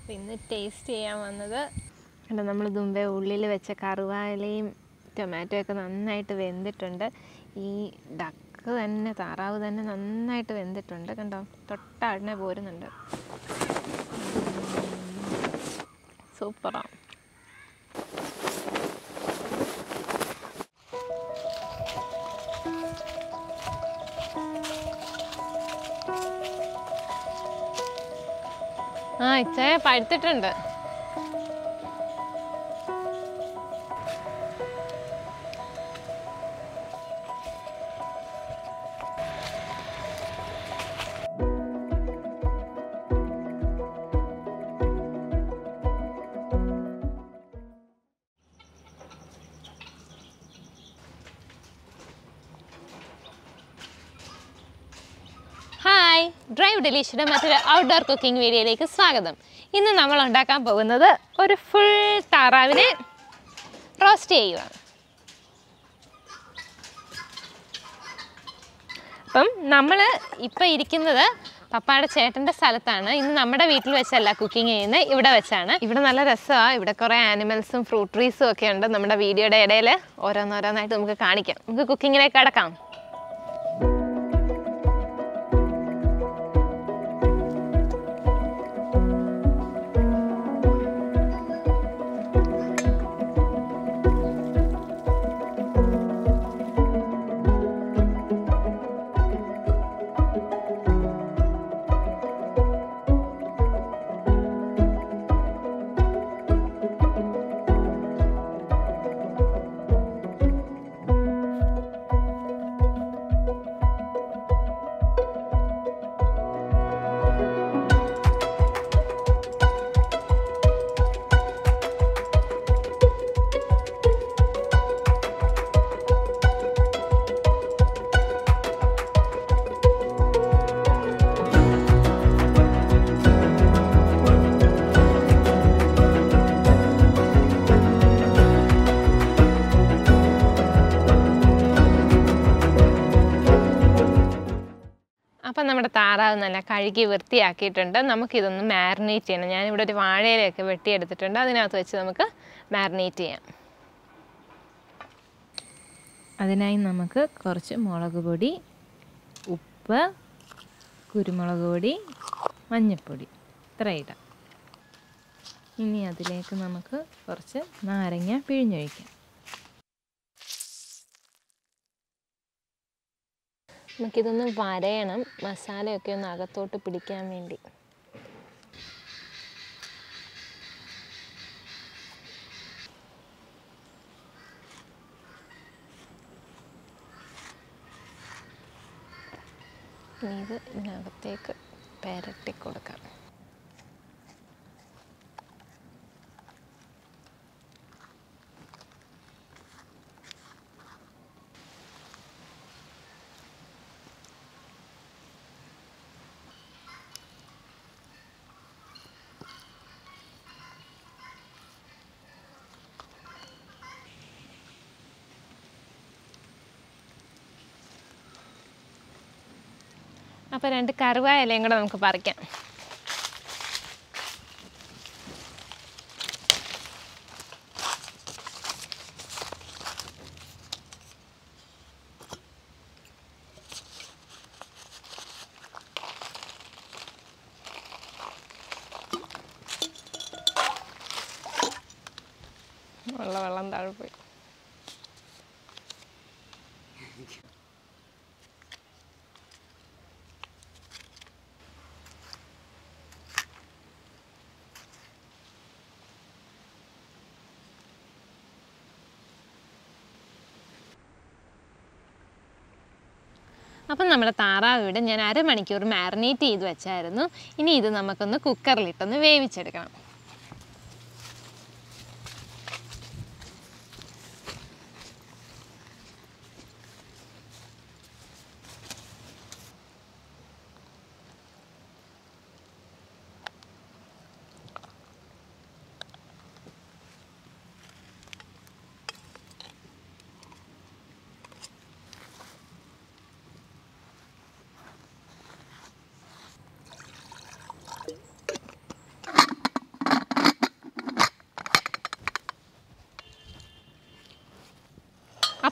ഇന്ന് ടേസ്റ്റ് ചെയ്യാൻ വന്നത് കണ്ടോ, നമ്മൾ മുമ്പേ ഉള്ളിൽ വെച്ച കറുവാലയും ടൊമാറ്റോ ഒക്കെ നന്നായിട്ട് വെന്തിട്ടുണ്ട്. ഈ ഡക്ക് തന്നെ, താറാവ് തന്നെ നന്നായിട്ട് വെന്തിട്ടുണ്ട്. കണ്ടോ, തൊട്ടാടിനെ പോരുന്നുണ്ട്. സൂപ്പറാണ്. ഇച്ചേ പഴുത്തിട്ടുണ്ട്. ഹായ്, ഡ്രൈവ് ഡെലീഷ്യയുടെ മറ്റൊരു ഔട്ട്ഡോർ കുക്കിംഗ് വീഡിയോയിലേക്ക് സ്വാഗതം. ഇന്ന് നമ്മൾ ഉണ്ടാക്കാൻ പോകുന്നത് ഒരു ഫുൾ താറാവിനെ റോസ്റ്റ് ചെയ്യുകയാണ്. അപ്പം നമ്മൾ ഇപ്പം ഇരിക്കുന്നത് പപ്പായുടെ ചേട്ടൻ്റെ സ്ഥലത്താണ്. ഇന്ന് നമ്മുടെ വീട്ടിൽ വെച്ചല്ല കുക്കിംഗ് ചെയ്യുന്നത്, ഇവിടെ വെച്ചാണ്. ഇവിടെ നല്ല രസമാണ്. ഇവിടെ കുറേ ആനിമൽസും ഫ്രൂട്ട് ട്രീസും ഒക്കെ ഉണ്ട്. നമ്മുടെ വീഡിയോയുടെ ഇടയിൽ ഓരോന്നോരോന്നായിട്ട് നമുക്ക് കാണിക്കാം. നമുക്ക് കുക്കിങ്ങിലേക്ക് കടക്കാം. അപ്പം നമ്മുടെ താറാവ് നല്ല കഴുകി വൃത്തിയാക്കിയിട്ടുണ്ട്. നമുക്കിതൊന്ന് മാരിനേറ്റ് ചെയ്യണം. ഞാനിവിടെ ഒരു വാഴയിലൊക്കെ വെട്ടിയെടുത്തിട്ടുണ്ട്. അതിനകത്ത് വെച്ച് നമുക്ക് മാരിനേറ്റ് ചെയ്യാം. അതിനായി നമുക്ക് കുറച്ച് മുളക് പൊടി, ഉപ്പ്, കുരുമുളക് പൊടി, മഞ്ഞൾപ്പൊടി ഇത്ര ഇടാം. ഇനി അതിലേക്ക് നമുക്ക് കുറച്ച് നാരങ്ങ പിഴിഞ്ഞൊഴിക്കാം. നമുക്കിതൊന്ന് വരയണം, മസാലയൊക്കെ ഒന്ന് അകത്തോട്ട് പിടിക്കാൻ വേണ്ടി. ഇനി ഇത് ഇതിനകത്തേക്ക് പുരട്ടി കൊടുക്കാം. അപ്പോൾ 2 കറുവായ ഇലയും കൂടെ നമുക്ക് പറിക്കാം. വെള്ളം താഴെ പോയി. അപ്പം നമ്മുടെ താറാവ് ഇവിടെ ഞാൻ അരമണിക്കൂർ മാരിനേറ്റ് ചെയ്ത് വെച്ചായിരുന്നു. ഇനി ഇത് നമുക്കൊന്ന് കുക്കറിലിട്ടൊന്ന് വേവിച്ചെടുക്കണം.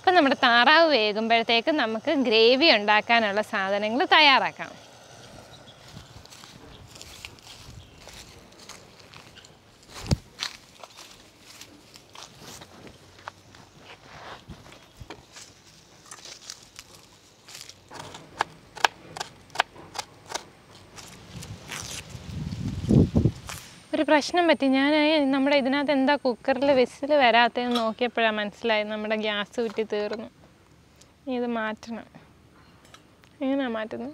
അപ്പം നമ്മുടെ താറാവ് വേകുമ്പോഴത്തേക്ക് നമുക്ക് ഗ്രേവി ഉണ്ടാക്കാനുള്ള സാധനങ്ങൾ തയ്യാറാക്കാം. ഒരു പ്രശ്നം പറ്റി. ഞാൻ നമ്മുടെ ഇതിനകത്ത് എന്താ കുക്കറിൽ വിസിൽ വരാത്തതെന്ന് നോക്കിയപ്പോഴാണ് മനസ്സിലായത് നമ്മുടെ ഗ്യാസ് കുറ്റി തീർന്നു. ഇത് മാറ്റണം. എങ്ങനെയാണ് മാറ്റുന്നത്?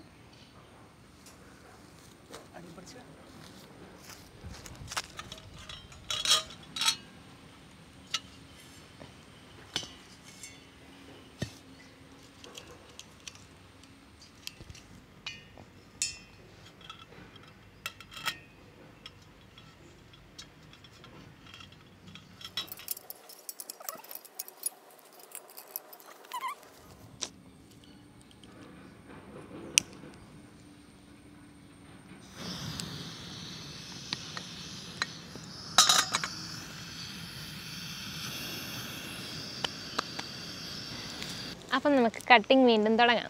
അപ്പം നമുക്ക് കട്ടിങ് വീണ്ടും തുടങ്ങാം.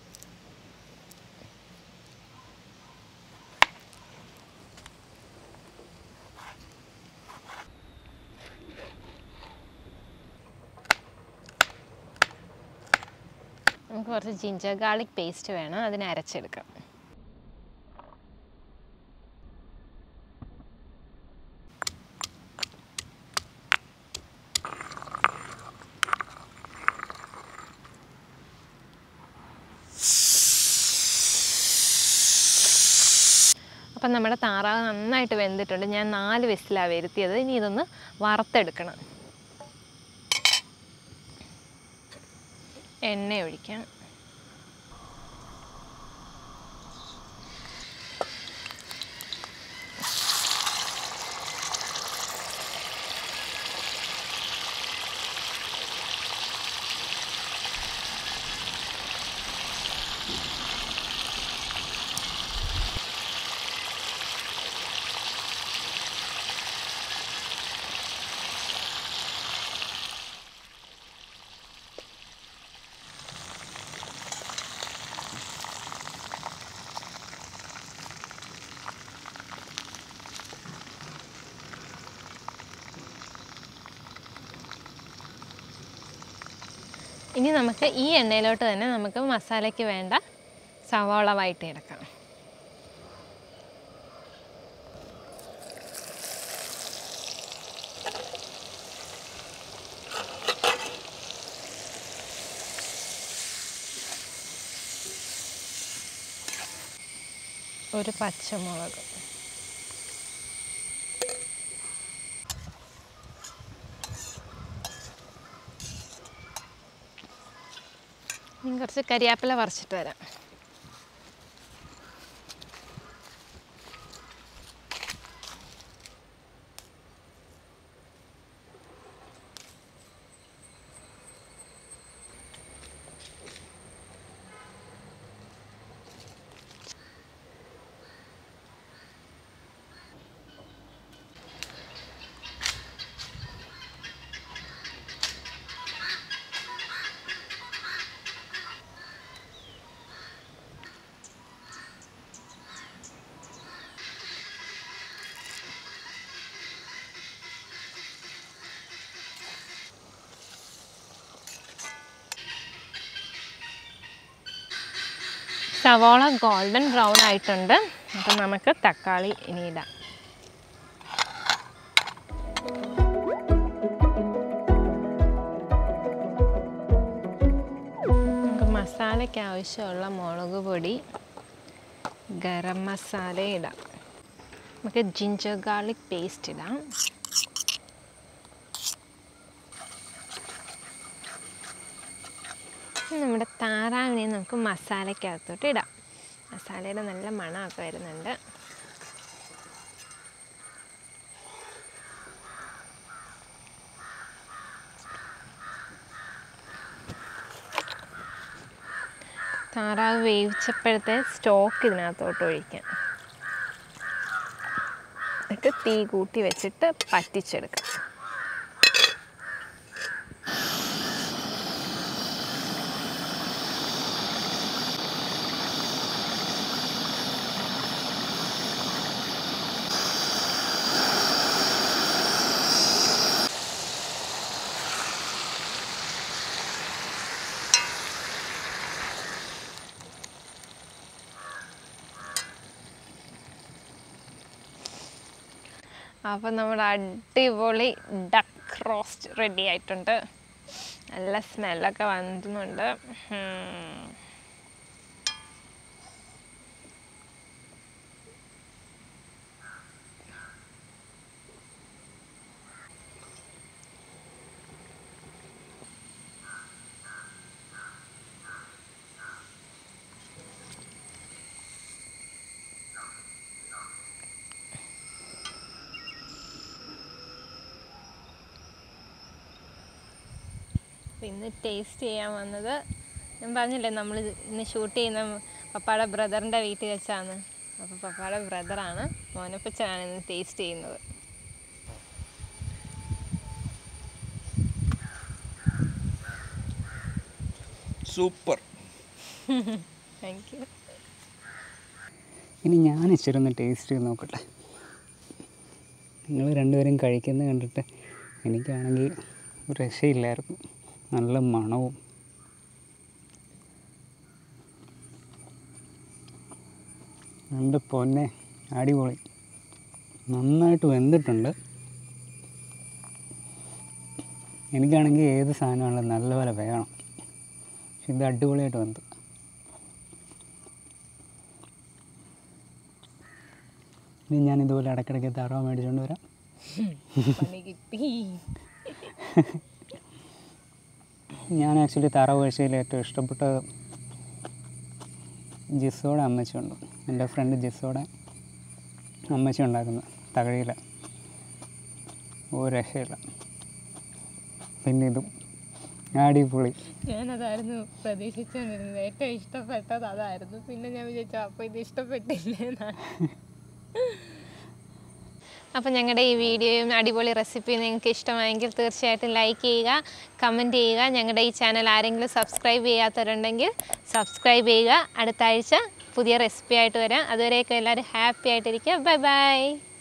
നമുക്ക് കുറച്ച് ജിഞ്ചർ ഗാർലിക് പേസ്റ്റ് വേണം, അതിനെ അരച്ചെടുക്കാം. അപ്പം നമ്മുടെ താറാവ് നന്നായിട്ട് വെന്തിട്ടുണ്ട്. ഞാൻ 4 വിസിലാണ് വരുത്തിയത്. ഇനി ഇതൊന്ന് വറുത്തെടുക്കണം. എണ്ണ ഒഴിക്കാം. ഇനി നമുക്ക് ഈ എണ്ണയിലോട്ട് തന്നെ നമുക്ക് മസാലയ്ക്ക് വേണ്ട സവാള വഴറ്റിയെടുക്കാം. ഒരു പച്ചമുളക്, കുറച്ച് കരിയാപ്പില പറിച്ചിട്ട് വരാം. സവാള ഗോൾഡൻ ബ്രൗൺ ആയിട്ടുണ്ട്. അപ്പം നമുക്ക് തക്കാളി ഇനി ഇടാം. നമുക്ക് മസാലയ്ക്ക് ആവശ്യമുള്ള മുളക് പൊടി, ഗരം മസാല ഇടാം. നമുക്ക് ജിഞ്ചർ ഗാർലിക് പേസ്റ്റ് ഇടാം. നമ്മുടെ താറാവിനെ നമുക്ക് മസാലയ്ക്കകത്തോട്ട് ഇടാം. മസാലയുടെ നല്ല മണമൊക്കെ വരുന്നുണ്ട്. താറാവ് വേവിച്ചപ്പോഴത്തെ സ്റ്റോക്ക് ഇതിനകത്തോട്ട് ഒഴിക്കാം. എന്നിട്ട് തീ കൂട്ടി വെച്ചിട്ട് പറ്റിച്ചെടുക്കാം. അപ്പോൾ നമ്മുടെ അടിപൊളി ഡക്ക് റോസ്റ്റ് റെഡി ആയിട്ടുണ്ട്. നല്ല സ്മെല്ലൊക്കെ വന്നുന്നുണ്ട്. ഇന്ന് ടേസ്റ്റ് ചെയ്യാൻ വന്നത്, ഞാൻ പറഞ്ഞില്ലേ നമ്മൾ ഇന്ന് ഷൂട്ട് ചെയ്യുന്ന പപ്പായുടെ ബ്രദറിൻ്റെ വീട്ടിൽ വെച്ചാണ്. അപ്പോൾ പപ്പായുടെ ബ്രദറാണ്, മോനപ്പച്ചനാണ് ഇന്ന് ടേസ്റ്റ് ചെയ്യുന്നത്. സൂപ്പർ. Thank you. ഇനി ഞാൻ ഇച്ചിരി ഒന്ന് ടേസ്റ്റ് ചെയ്ത് നോക്കട്ടെ. നിങ്ങൾ രണ്ടുപേരും കഴിക്കുന്നത് കണ്ടിട്ട് എനിക്കാണെങ്കിൽ ഒരു രക്ഷയില്ലായിരുന്നു. നല്ല മണവും എൻ്റെ പൊന്നെ അടിപൊളി. നന്നായിട്ട് വെന്തിട്ടുണ്ട്. എനിക്കാണെങ്കിൽ ഏത് സാധനമാണെങ്കിലും നല്ലപോലെ വേണം. പക്ഷെ ഇത് അടിപൊളിയായിട്ട് വെന്തു. ഇനി ഞാൻ ഇതുപോലെ ഇടയ്ക്കിടയ്ക്ക് താറാവ് മേടിച്ചുകൊണ്ട് വരാം. ഞാൻ ആക്ച്വലി താറാവ് കഴിച്ചതിൽ ഏറ്റവും ഇഷ്ടപ്പെട്ടത് ജിസോടെ അമ്മച്ചിയുണ്ട്. എൻ്റെ ഫ്രണ്ട് ജിസോടെ അമ്മച്ചി ഉണ്ടാക്കുന്നത് തകഴിയിൽ ഒരു രക്ഷയില്ല. പിന്നെ ഇതും അടിപൊളി. ഞാനതായിരുന്നു പ്രതീക്ഷിച്ചുകൊണ്ടിരുന്നത്. ഏറ്റവും ഇഷ്ടപ്പെട്ടത് അതായിരുന്നു. പിന്നെ ഞാൻ വിചാരിച്ചു അപ്പോൾ ഇത് ഇഷ്ടപ്പെട്ടില്ലേ എന്നാണ്. അപ്പോൾ ഞങ്ങളുടെ ഈ വീഡിയോയും അടിപൊളി റെസിപ്പിയും നിങ്ങൾക്ക് ഇഷ്ടമായെങ്കിൽ തീർച്ചയായിട്ടും ലൈക്ക് ചെയ്യുക, കമൻറ്റ് ചെയ്യുക. ഞങ്ങളുടെ ഈ ചാനൽ ആരെങ്കിലും സബ്സ്ക്രൈബ് ചെയ്യാത്തവരുണ്ടെങ്കിൽ സബ്സ്ക്രൈബ് ചെയ്യുക. അടുത്ത ആഴ്ച പുതിയ റെസിപ്പി ആയിട്ട് വരാം. അതുവരെയൊക്കെ എല്ലാവരും ഹാപ്പി ആയിട്ടിരിക്കുക. Bye by.